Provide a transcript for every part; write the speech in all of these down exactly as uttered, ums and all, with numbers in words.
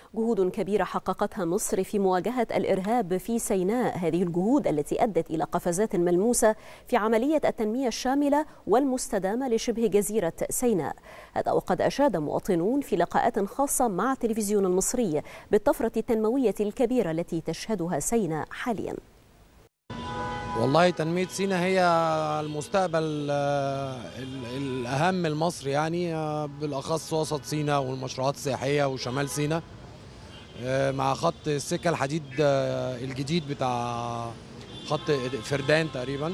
جهود كبيرة حققتها مصر في مواجهة الإرهاب في سيناء. هذه الجهود التي أدت إلى قفزات ملموسة في عملية التنمية الشاملة والمستدامة لشبه جزيرة سيناء. هذا وقد أشاد مواطنون في لقاءات خاصة مع التلفزيون المصري بالطفرة التنموية الكبيرة التي تشهدها سيناء حاليا. والله تنمية سيناء هي المستقبل الأهم لمصر، يعني بالأخص وسط سيناء والمشروعات السياحية وشمال سيناء مع خط السكة الحديد الجديد بتاع خط فردان تقريبا،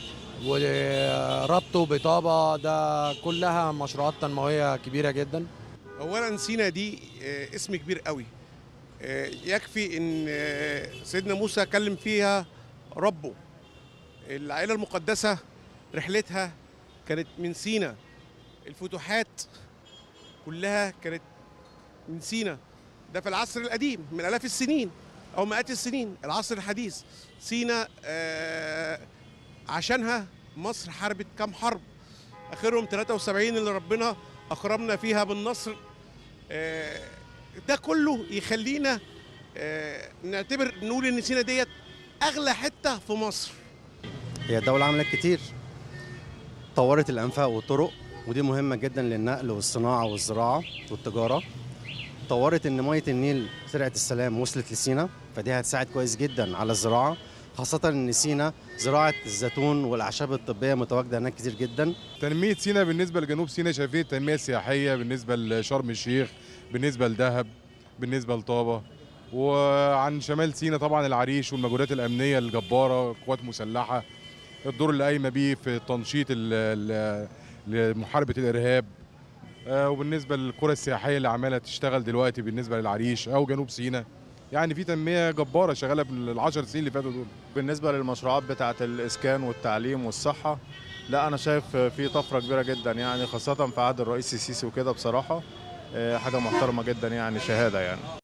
وربطه بطابة. ده كلها مشروعات تنموية كبيرة جدا. أولا سيناء دي اسم كبير قوي، يكفي إن سيدنا موسى كلم فيها ربه. العائلة المقدسة رحلتها كانت من سيناء، الفتوحات كلها كانت من سيناء. ده في العصر القديم من آلاف السنين أو مئات السنين. العصر الحديث سيناء آه عشانها مصر حاربت كام حرب، آخرهم ثلاثة وسبعين اللي ربنا أكرمنا فيها بالنصر. آه ده كله يخلينا آه نعتبر نقول إن سيناء ديت أغلى حتة في مصر. هي الدولة عملت كتير، طورت الأنفاق والطرق، ودي مهمة جدا للنقل والصناعة والزراعة والتجارة. طورت إن مية النيل سرعة السلام وصلت لسينا، فدي هتساعد كويس جدا على الزراعة، خاصة إن سينا زراعة الزيتون والأعشاب الطبية متواجدة هناك كتير جدا. تنمية سينا بالنسبة لجنوب سينا شايفين التنمية السياحية بالنسبة لشرم الشيخ، بالنسبة لدهب، بالنسبة لطابة، وعن شمال سينا طبعا العريش والمجهودات الأمنية الجبارة، قوات مسلحة، الدور اللي قايمه بيه في تنشيط لمحاربه الارهاب. وبالنسبه للقرى السياحيه اللي عماله تشتغل دلوقتي بالنسبه للعريش او جنوب سيناء، يعني في تنميه جباره شغاله بالعشر سنين اللي فاتوا دول. بالنسبه للمشروعات بتاعه الاسكان والتعليم والصحه، لا انا شايف في طفره كبيره جدا، يعني خاصه في عهد الرئيس السيسي وكده. بصراحه حاجه محترمه جدا، يعني شهاده يعني.